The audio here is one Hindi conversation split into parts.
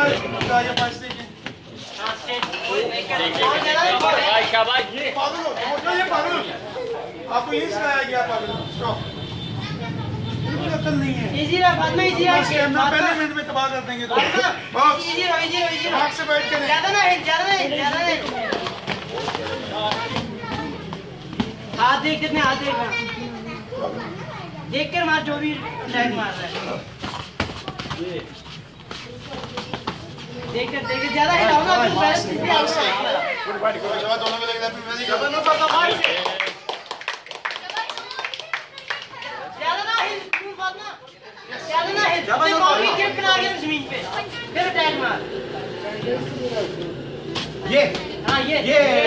आपको यही सिखाया गया पागल। अकल नहीं है। इजी रहा बाद में इजी रहा। पहले मिनट में तबाह कर देंगे। बॉक्स इजी रहो इजी रहो इजी रहो। से बैठ के ज्यादा ना हिल ज्यादा नहीं ज्यादा नहीं। हाथ देख कितने हाथ देख रहा। देख कर मार जो भी अटैक मार रहा है। देख कर ज्यादा हिलाओ ना तो बैलेंस भी आएगा। गुड बॉडी को जवाब दोनों में लग जाता है। जबरदस्त पड़ता भाई। ज्यादा ना हिल तू बात ना। ज्यादा ना हिल। तो कॉपी के बना के जमीन पे। फिर अटैक मार। ये हां ये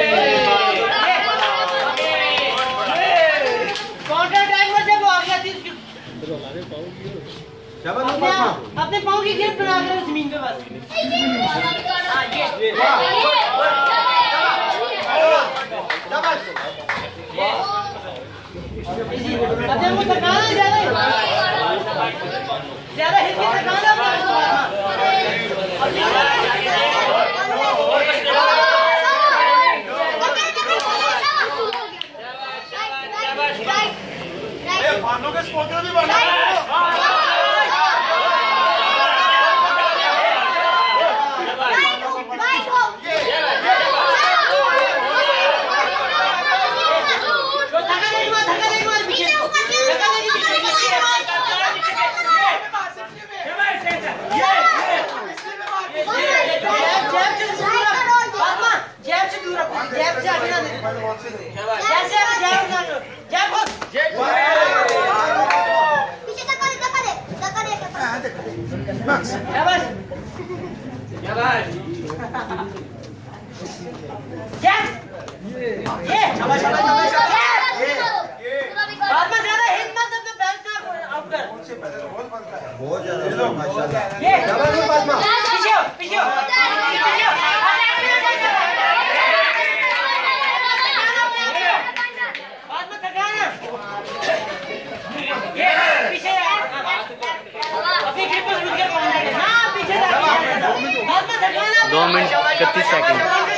काउंटर अटैक में जब आ गया थी अपने पाँव की ग्रिप बना कर जमीन पे बस। हाँ ये अपने को थकाना ज्यादा हिल के थकाना भानों के स्पोर्टर भी बना बहुत ज्यादा दो मिनट 31 सेकंड।